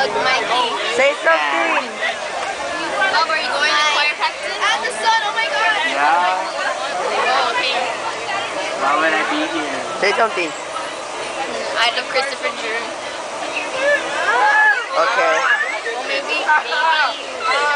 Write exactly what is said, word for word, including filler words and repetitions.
Doug Mikey. Say something. Oh, are you going to choir practice? At the sun, oh my god. Yeah. Oh, okay. Why would I be here? Say something. I love Christopher Drew. Okay. Well, maybe, maybe.